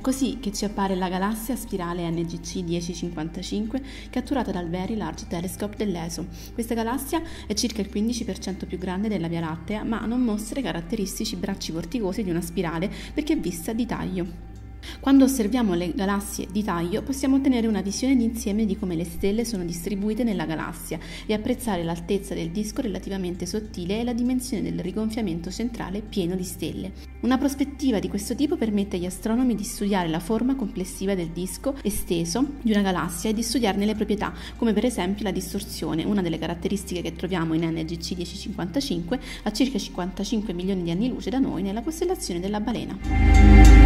È così che ci appare la galassia spirale NGC 1055 catturata dal Very Large Telescope dell'ESO. Questa galassia è circa il 15% più grande della Via Lattea, ma non mostra i caratteristici bracci vorticosi di una spirale perché è vista di taglio. Quando osserviamo le galassie di taglio possiamo ottenere una visione d'insieme di come le stelle sono distribuite nella galassia e apprezzare l'altezza del disco relativamente sottile e la dimensione del rigonfiamento centrale pieno di stelle. Una prospettiva di questo tipo permette agli astronomi di studiare la forma complessiva del disco esteso di una galassia e di studiarne le proprietà, come per esempio la distorsione, una delle caratteristiche che troviamo in NGC 1055 a circa 55 milioni di anni luce da noi nella costellazione della Balena.